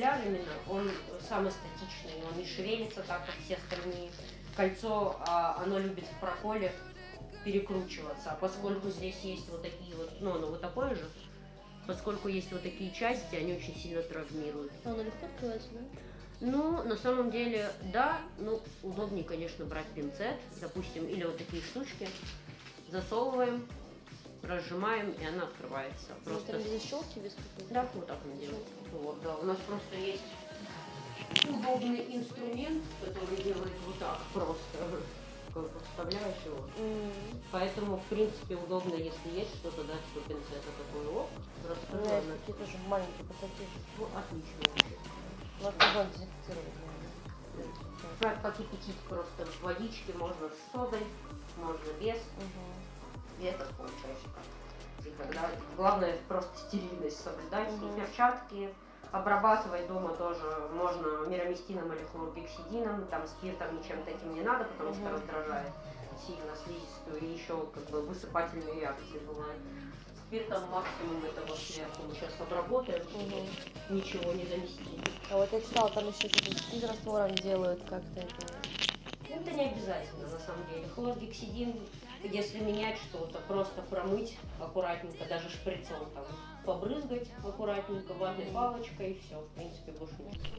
циркуляр именно, он самый статичный, он не шевелится так, как все остальные. Кольцо, оно любит в проколе перекручиваться, а поскольку здесь есть вот такие вот, ну оно вот такое же, поскольку есть вот такие части, они очень сильно травмируют. А оно легко открывается, да? Ну, на самом деле, да, ну, удобнее, конечно, брать пинцет, допустим, или вот такие штучки, засовываем, разжимаем, и она открывается. Просто без защелки, без какой-то? Да, вот так мы делаем. Вот, да, у нас просто есть удобный инструмент, который делает вот так просто, как бы вставляешь его. Поэтому, в принципе, удобно, если есть что-то, дать по пинцету такой лоб. У меня есть такие тоже маленькие пакетики. Ну, отлично. Вот можно дезинфицировать, наверное. Покипятить просто в водичке, можно с содой, можно без. И это с полчасика. И когда, главное просто стерильность соблюдать, и перчатки. Обрабатывать дома тоже можно мироместином или хлоргексидином, там спиртом ничем таким не надо, потому что раздражает сильно слизистую, и еще как бы высыпательные реакции бывают. Спиртом максимум это вот сверху мы сейчас обработаем, ничего не занести. А вот я читала, там еще что-то с раствором делают как-то это. Это не обязательно на самом деле. Хлоргексидин, если менять что-то, просто промыть аккуратненько, даже шприцом там побрызгать аккуратненько ватной палочкой, и все, в принципе, больше ничего.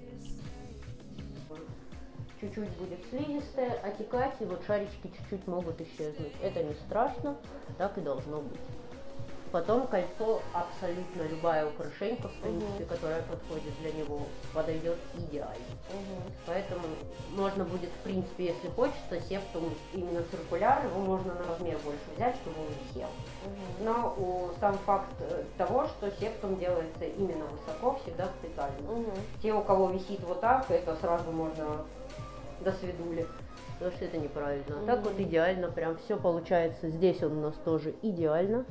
Чуть-чуть будет слизистая, отекать, и вот шарички чуть-чуть могут исчезнуть. Это не страшно, так и должно быть. Потом кольцо, абсолютно любая украшенька, в принципе, которая подходит для него, подойдет идеально. Поэтому можно будет, в принципе, если хочется, септум именно циркуляр, его можно на размер больше взять, чтобы он висел. Но сам факт того, что септум делается именно высоко, всегда специально. Те, у кого висит вот так, это сразу можно до свидули. Потому что это неправильно. А так вот идеально, прям все получается. Здесь он у нас тоже идеально.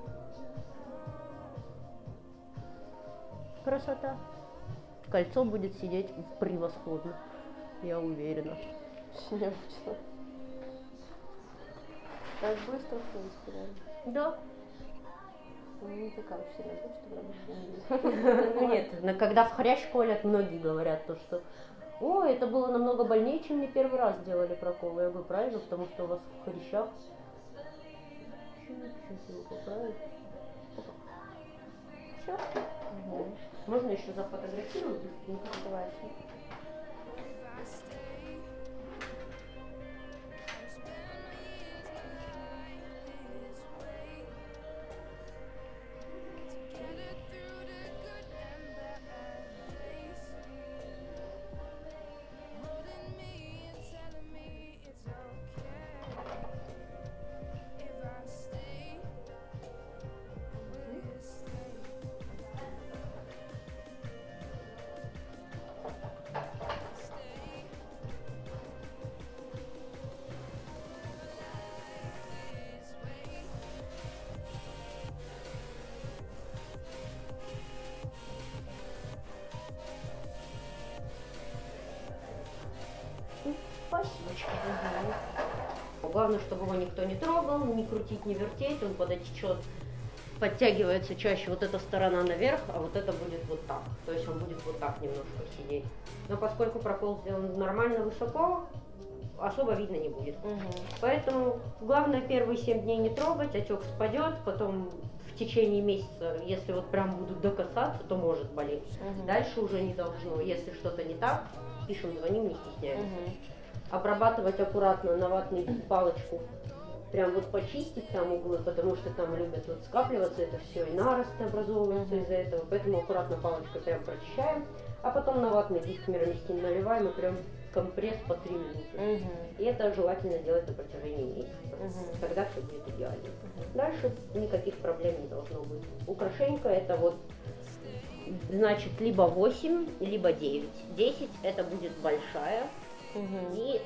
Красота. Кольцо будет сидеть превосходно, я уверена. Так быстро, в принципе, да? Да. Не такая уж сильно, что Ну нет, когда в хрящ колят, многие говорят то, что ой, это было намного больнее, чем мне первый раз делали проколы. Я говорю, правильно, потому что у вас в хрящах чуть-чуть его поправить. Все. Можно еще зафотографировать быстренько? Давайте. Спасибочки. Главное, чтобы его никто не трогал, не крутить, не вертеть, он подотечет, подтягивается чаще вот эта сторона наверх, а вот это будет вот так. То есть он будет вот так немножко сидеть. Но поскольку прокол сделан нормально высоко, особо видно не будет. Поэтому главное первые 7 дней не трогать, отек спадет, потом в течение месяца, если вот прям будут докасаться, то может болеть. Дальше уже не должно. Если что-то не так, пишем, звоним, не стесняемся. Обрабатывать аккуратно на ватную палочку, прям вот почистить там углы, потому что там любят вот скапливаться это все, и наросты образовываются из-за этого, поэтому аккуратно палочкой прям прочищаем, а потом на ватный диск мироместин наливаем и прям компресс по 3 минуты. И это желательно делать на протяжении месяца, тогда все будет идеально. Дальше никаких проблем не должно быть. Украшенька это вот, значит, либо 8, либо 9. 10 это будет большая. И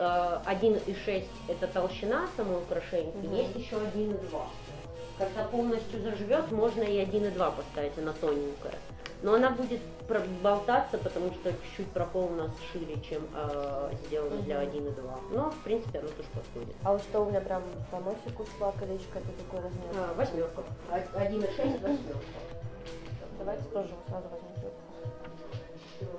1,6 это толщина самой украшеньки, есть еще 1,2. Когда полностью заживет, можно и 1,2 поставить, она тоненькая. Но она будет болтаться, потому что чуть-чуть прокол у нас шире, чем сделано для 1,2. Но, в принципе, оно тоже подходит. А вот что у меня прям по носику шла колечко, это такой размер? Восьмерка. 1,6 восьмерка. Давайте тоже сразу возьмем.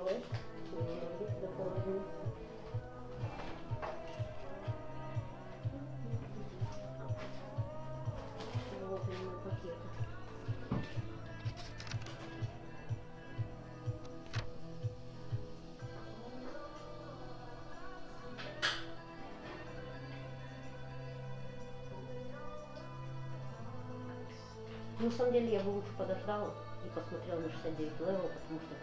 На самом деле я бы лучше подождала и посмотрела на 69 левел, потому что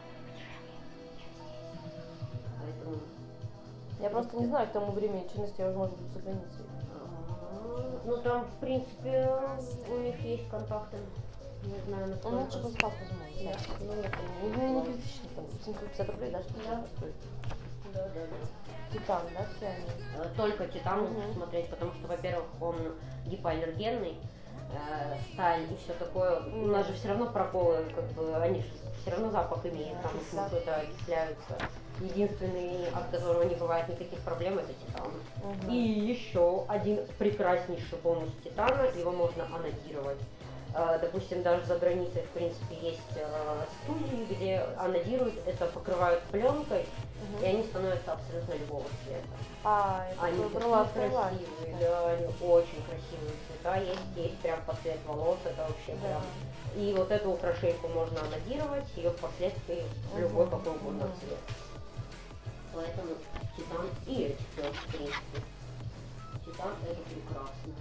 поэтому... Я просто не знаю, к тому времени чинности я уже, может быть, за границей. Ну там, в принципе, у них есть контакты. Не знаю, Ну, насколько. лучше бы спас возьму. Да. Ну, нет, Не критично, там, 750 рублей даже не Да. стоит. да. Титан, да, все они? Только титан лучше смотреть, потому что, во-первых, он гипоаллергенный, сталь и все такое. У нас же все равно проколы, как бы, они же все равно запах имеют, там что-то окисляются. Единственный, от которого не бывает никаких проблем, это титан. И еще один прекраснейший бонус титана, его можно анодировать. Допустим, даже за границей, в принципе, есть студии, где анодируют, это покрывают пленкой, и они становятся абсолютно любого цвета. Они такие красивые, да, они очень красивые цвета, есть прям под цвет волос, это вообще прям. И вот эту украшейку можно анодировать, ее впоследствии в любой какой угодно цвет. Поэтому титан и эти тоже, в принципе. Титан это прекрасно.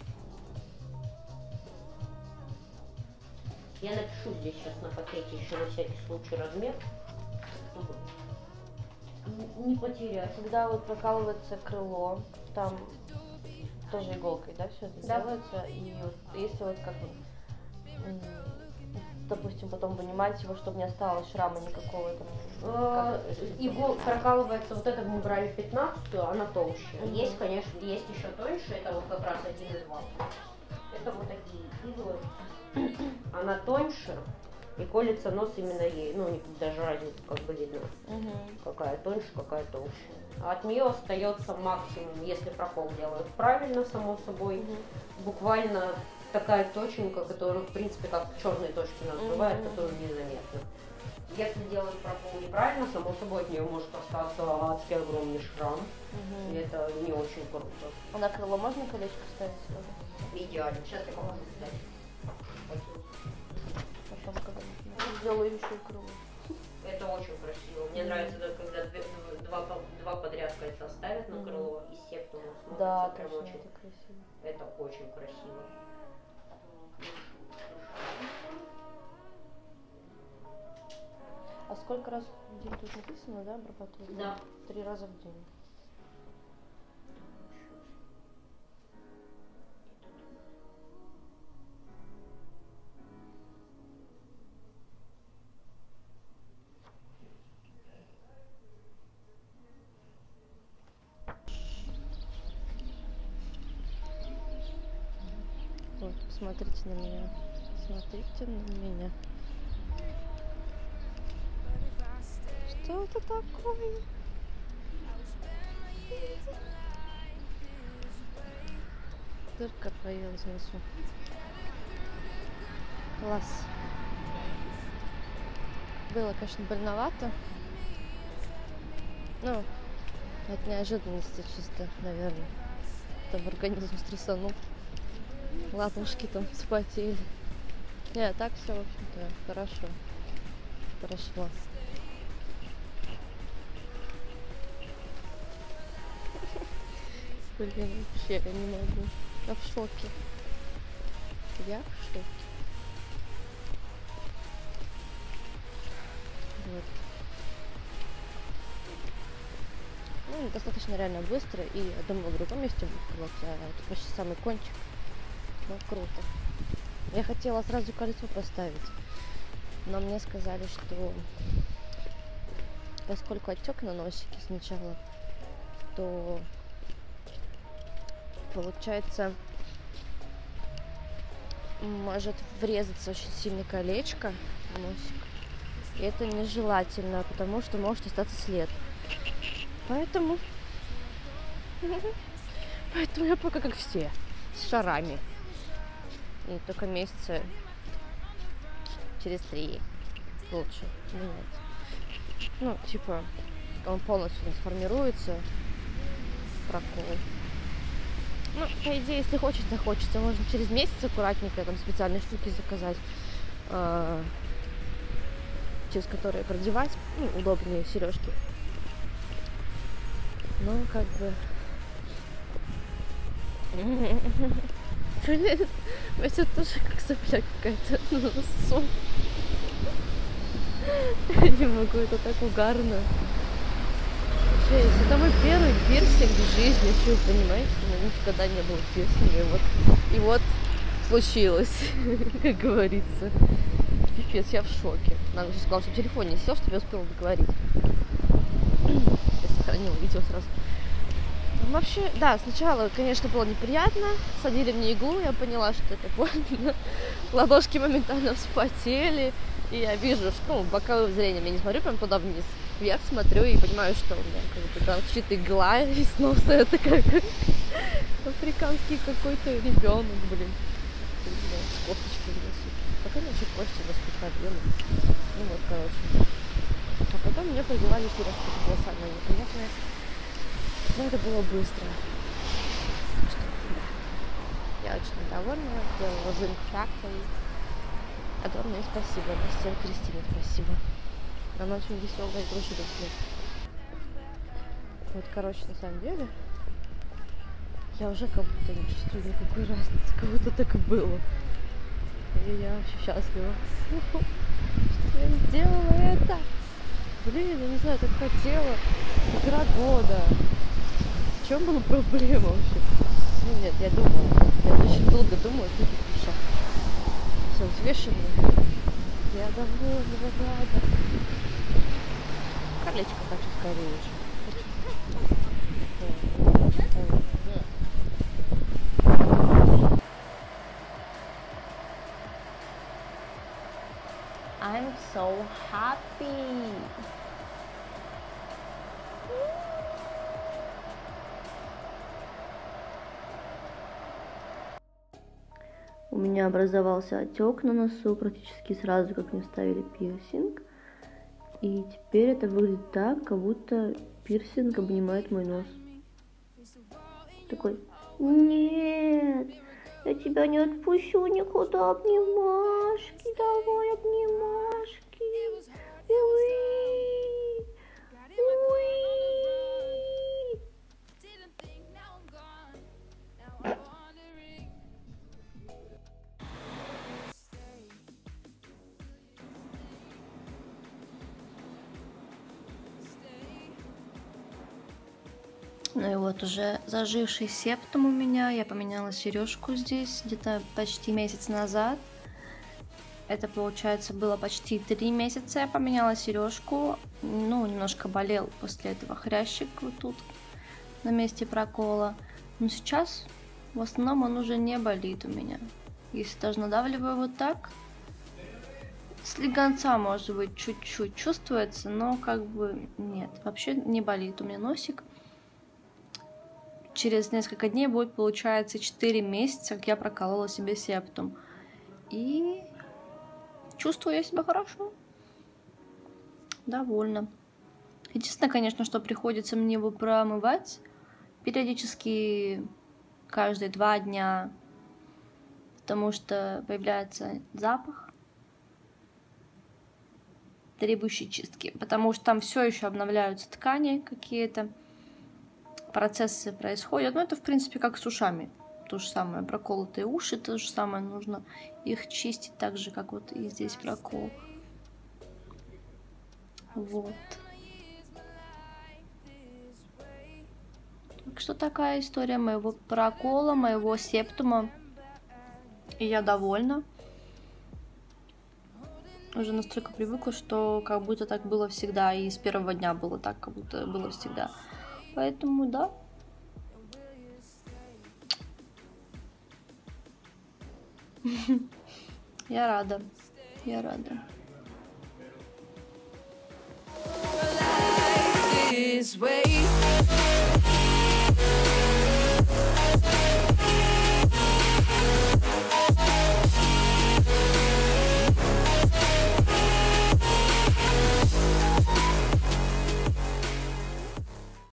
Я напишу здесь сейчас на пакете еще на всякий случай размер, чтобы не потерять. Когда вот прокалывается крыло, там тоже иголкой, да, все это делается? И вот если вот как допустим, потом вынимать его, чтобы не осталось шрама никакого там. Прокалывается вот это, мы брали 15-ю, она толще. Есть, конечно, есть еще тоньше, это вот как раз 1,2. Это вот такие иглы. Она тоньше, и колется нос именно ей. Ну, даже разница как бы видно. Какая тоньше, какая толще. А от нее остается максимум, если прокол делают правильно, само собой, буквально такая точенька, которую, в принципе, как черные точки нас бывают, которую незаметно. Если делать прокол неправильно, само собой от нее может остаться адский огромный шрам. И это не очень круто. А на крыло можно колечко ставить сразу? Идеально. Сейчас я покажу, кстати. Потом когда-нибудь сделаю еще крыло. Это очень красиво. Мне нравится, когда два подряд кольца ставят на крыло и септум смотрится. Да, прям точно, очень. это красиво. Это очень красиво. А сколько раз в день тут написано, да, обрабатывать? Да. 3 раза в день. Вот, смотрите на меня. Смотрите на меня. Что это такое? Дырка появилась в носу. Класс. Было, конечно, больновато. Ну, от неожиданности чисто, наверное. Там организм стрессанул. Лапушки там вспотели. Не, так все, в общем-то, хорошо. Прошло. Блин, вообще я не могу. Я в шоке. Я в шоке. Вот. Ну, достаточно реально быстро. И я думала, в другом месте будет колоться, а это почти самый кончик. Ну, круто. Я хотела сразу кольцо поставить. Но мне сказали, что поскольку отек на носике сначала, то получается может врезаться очень сильно колечко в носик. И это нежелательно, потому что может остаться след. Поэтому я пока как все, с шарами. И только месяца через 3 лучше менять. Ну, типа, он полностью сформируется, прокол. Ну, по идее, если хочется, можно через месяц аккуратненько там специальные штуки заказать, через которые продевать, ну, удобнее сережки. Ну, как бы... Блин, это тоже как сопля какая-то на носу. Я не могу, это так угарно. Жесть, это мой первый пирсинг в жизни, что вы понимаете? У меня никогда не было пирсинга, и вот случилось, как говорится. Пипец, я в шоке. Надо же сказать, что в телефоне не сел, чтобы я успела договорить. Я сохранила видео сразу. Вообще, да, сначала, конечно, было неприятно. Садили мне иглу, я поняла, что это больно. Ладошки моментально вспотели. И я вижу, что боковым зрением я не смотрю прям туда вниз. Вверх смотрю и понимаю, что у меня как бы торчит игла из носа. Это как африканский какой-то ребенок, блин. С кофточкой в носу. Пока ничего кости у нас подходили. Ну вот, короче. А потом мне проделали сережку с волосами непонятные. Но это было быстро. Я очень довольна. Делала Zinc Factory. Огромное спасибо. Мастер Кристине спасибо. Она очень веселая и дружелюбная. Вот, короче, на самом деле, я уже как будто не чувствую никакой разницы. Как будто так и было. И я вообще счастлива. Что я сделала это. Блин, я не знаю, так хотела. 1,5 года. В чем была проблема вообще? Ну нет, я думала. Я очень долго думала, что это хорошо. Все взвешено. Я довольна, рада. Колечко хочу скорее уже. I'm so happy. У меня образовался отек на носу практически сразу, как мне вставили пирсинг. И теперь это выглядит так, как будто пирсинг обнимает мой нос. Такой: нет, я тебя не отпущу никуда, обнимашки, давай обнимашки. Уи, уи. Ну и вот уже заживший септум у меня. Я поменяла сережку здесь где-то почти месяц назад. Это, получается, было почти 3 месяца я поменяла сережку. Ну, немножко болел после этого хрящик вот тут, на месте прокола. Но сейчас, в основном, он уже не болит у меня. Если даже надавливаю вот так, слегонца, может быть, чуть-чуть чувствуется, но как бы нет, вообще не болит у меня носик. Через несколько дней будет, получается, 4 месяца, как я проколола себе септум. И чувствую я себя хорошо. Довольна. Единственное, конечно, что приходится мне его промывать периодически, каждые 2 дня, потому что появляется запах, требующий чистки, потому что там все еще обновляются ткани какие-то. Процессы происходят. Но это, в принципе, как с ушами. То же самое. Проколотые уши, то же самое. Нужно их чистить так же, как вот и здесь прокол. Вот. Так что такая история моего прокола, моего септума. И я довольна. Уже настолько привыкла, что как будто так было всегда. И с первого дня было так, как будто было всегда. Поэтому, да. Я рада. Я рада.